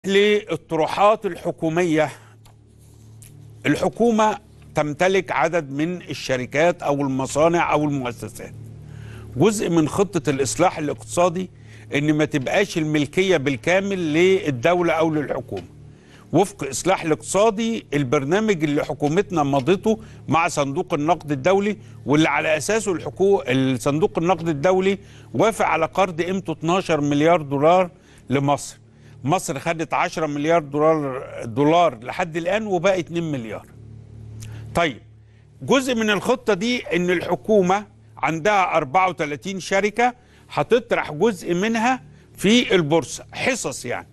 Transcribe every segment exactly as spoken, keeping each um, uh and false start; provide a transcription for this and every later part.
للطروحات الحكومية. الحكومة تمتلك عدد من الشركات أو المصانع أو المؤسسات. جزء من خطة الإصلاح الاقتصادي إن ما تبقاش الملكية بالكامل للدولة أو للحكومة. وفق إصلاح الاقتصادي البرنامج اللي حكومتنا مضته مع صندوق النقد الدولي، واللي على أساسه الحكو... الصندوق النقد الدولي وافق على قرض قيمته اتناشر مليار دولار لمصر. مصر خدت عشرة مليار دولار دولار لحد الآن وباقي اتنين مليار. طيب، جزء من الخطة دي إن الحكومة عندها أربعة وثلاثين شركة هتطرح جزء منها في البورصة، حصص يعني.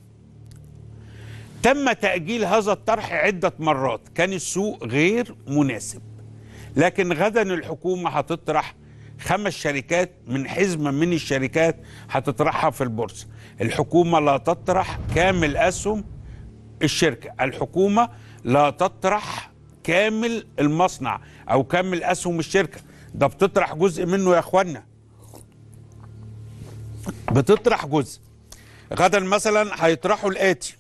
تم تأجيل هذا الطرح عدة مرات، كان السوق غير مناسب. لكن غدا الحكومة هتطرح خمس شركات من حزمة من الشركات هتطرحها في البورصة. الحكومة لا تطرح كامل أسهم الشركة، الحكومة لا تطرح كامل المصنع أو كامل أسهم الشركة، ده بتطرح جزء منه يا أخوانا، بتطرح جزء. غدا مثلا هيطرحوا الآتي: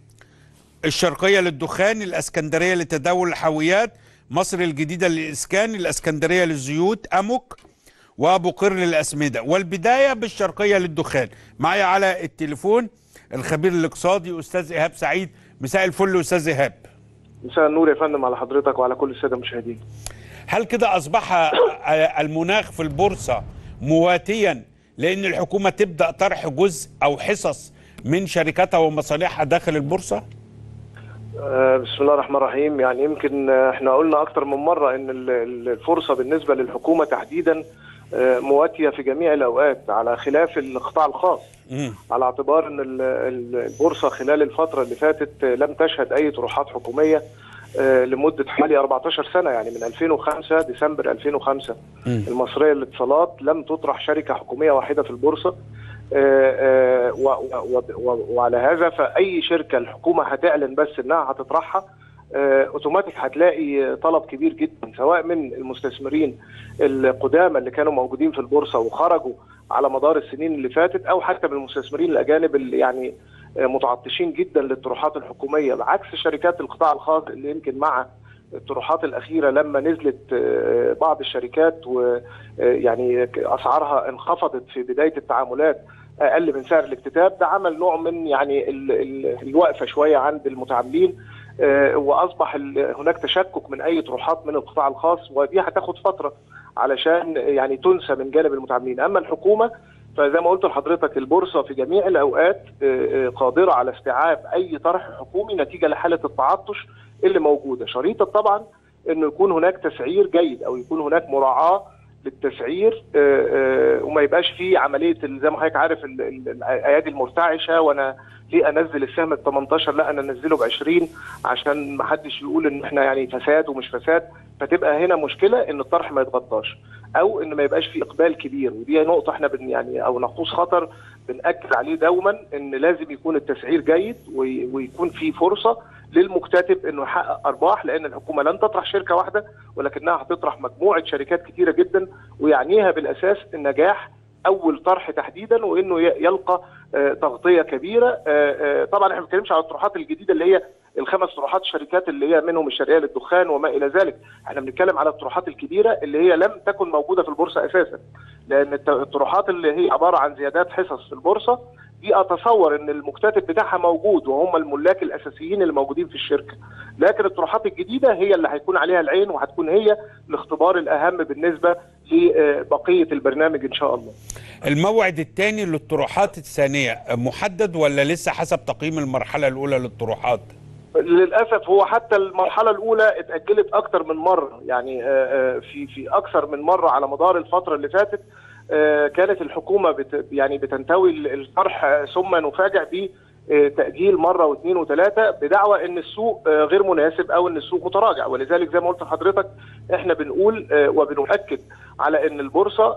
الشرقية للدخان، الاسكندرية لتداول الحاويات، مصر الجديدة للإسكان، الاسكندرية للزيوت، أمك، وأبو قير للأسمدة. والبداية بالشرقية للدخان. معي على التليفون الخبير الاقتصادي أستاذ إيهاب سعيد. مساء الفل أستاذ إيهاب. مساء النور يا فندم على حضرتك وعلى كل السادة المشاهدين. هل كده أصبح المناخ في البورصة مواتيا لأن الحكومة تبدأ طرح جزء أو حصص من شركاتها ومصانعها داخل البورصة؟ بسم الله الرحمن الرحيم. يعني يمكن احنا قلنا اكتر من مره ان الفرصه بالنسبه للحكومه تحديدا مواتيه في جميع الاوقات، على خلاف القطاع الخاص. م. على اعتبار ان البورصه خلال الفتره اللي فاتت لم تشهد اي طروحات حكوميه لمده حوالي أربعتاشر سنه، يعني من ألفين وخمسة ديسمبر ألفين وخمسة م. المصريه للاتصالات لم تطرح شركه حكوميه واحده في البورصه. آآ آآ وعلى هذا فأي شركة الحكومة هتعلن بس إنها هتطرحها اوتوماتيك هتلاقي طلب كبير جدا، سواء من المستثمرين القدامى اللي كانوا موجودين في البورصة وخرجوا على مدار السنين اللي فاتت، أو حتى من المستثمرين الأجانب اللي يعني متعطشين جدا للطروحات الحكومية، بعكس شركات القطاع الخاص اللي يمكن مع الطروحات الأخيرة لما نزلت بعض الشركات ويعني أسعارها انخفضت في بداية التعاملات أقل من سعر الاكتتاب، ده عمل نوع من يعني الوقفة شوية عند المتعاملين، وأصبح هناك تشكك من أي طروحات من القطاع الخاص، ودي هتاخد فترة علشان يعني تنسى من جانب المتعاملين. أما الحكومة فزي ما قلت لحضرتك البورصة في جميع الأوقات قادرة على استيعاب أي طرح حكومي نتيجة لحالة التعطش اللي موجودة، شريطة طبعا انه يكون هناك تسعير جيد او يكون هناك مراعاة للتسعير، وما يبقاش فيه عملية زي ما حضرتك عارف الايادي المرتعشة، وانا ليه انزل السهم ب تمنتاشر، لا انا انزله ب عشرين عشان ما حدش يقول ان احنا يعني فساد ومش فساد، فتبقى هنا مشكلة ان الطرح ما يتغطاش او ان ما يبقاش فيه اقبال كبير. ودي نقطة احنا بن يعني او نقوص خطر بنأكد عليه دوما، ان لازم يكون التسعير جيد ويكون فيه فرصة للمكتتب انه يحقق ارباح، لان الحكومه لن تطرح شركه واحده ولكنها هتطرح مجموعه شركات كثيره جدا، ويعنيها بالاساس النجاح اول طرح تحديدا، وانه يلقى تغطيه كبيره. طبعا احنا ما بنتكلمش على الطروحات الجديده اللي هي الخمس طروحات الشركات اللي هي منهم الشرقيه للدخان وما الى ذلك، احنا بنتكلم على الطروحات الكبيره اللي هي لم تكن موجوده في البورصه اساسا، لان الطروحات اللي هي عباره عن زيادات حصص في البورصه دي اتصور ان المكتتب بتاعها موجود وهم الملاك الاساسيين اللي موجودين في الشركه، لكن الطروحات الجديده هي اللي هيكون عليها العين وهتكون هي الاختبار الاهم بالنسبه لبقيه البرنامج ان شاء الله. الموعد الثاني للطروحات الثانيه محدد ولا لسه حسب تقييم المرحله الاولى للطروحات؟ للاسف هو حتى المرحله الاولى اتاجلت اكثر من مره، يعني في في اكثر من مره على مدار الفتره اللي فاتت كانت الحكومة بت يعني بتنتوي الطرح ثم نفاجئ بتأجيل مرة واثنين وثلاثة بدعوى ان السوق غير مناسب او ان السوق متراجع. ولذلك زي ما قلت لحضرتك احنا بنقول وبنؤكد على ان البورصة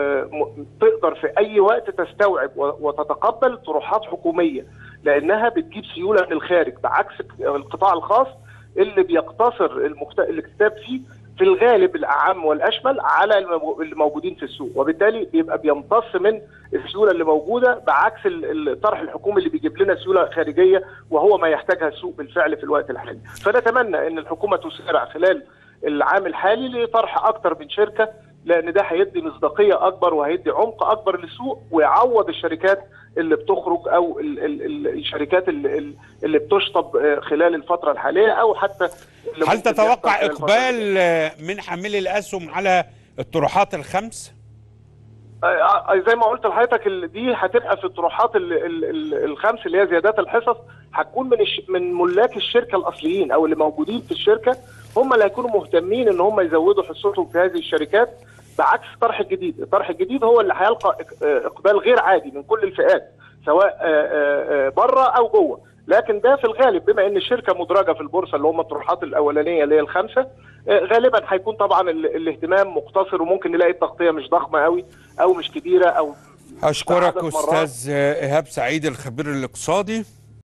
تقدر في اي وقت تستوعب وتتقبل طروحات حكومية، لانها بتجيب سيولة من الخارج، بعكس القطاع الخاص اللي بيقتصر الاكتتاب فيه في الغالب الاعم والاشمل على الموجودين في السوق، وبالتالي بيبقى بيمتص من السيوله اللي موجوده، بعكس الطرح الحكومي اللي بيجيب لنا سيوله خارجيه وهو ما يحتاجها السوق بالفعل في الوقت الحالي. فنتمنى ان الحكومه تسارع خلال العام الحالي لطرح اكثر من شركه، لان ده هيدي مصداقيه اكبر وهيدي عمق اكبر للسوق، ويعوض الشركات اللي بتخرج او ال ال ال الشركات اللي, اللي بتشطب خلال الفتره الحاليه، او حتى هل تتوقع اقبال من حاملي الاسهم على الطروحات الخمس؟ زي ما قلت لحضرتك دي هتبقى في الطروحات ال ال ال الخمس اللي هي زيادات الحصص، هتكون من من ملاك الشركه الاصليين او اللي موجودين في الشركه، هم اللي هيكونوا مهتمين ان هم يزودوا حصتهم في هذه الشركات، بعكس الطرح الجديد. الطرح الجديد هو اللي هيلقى اقبال غير عادي من كل الفئات سواء بره او جوه، لكن ده في الغالب بما ان الشركه مدرجه في البورصه اللي هم الطروحات الاولانيه اللي هي الخمسه، غالبا هيكون طبعا الاهتمام مقتصر، وممكن نلاقي التغطيه مش ضخمه قوي او مش كبيره او. اشكرك استاذ ايهاب سعيد الخبير الاقتصادي.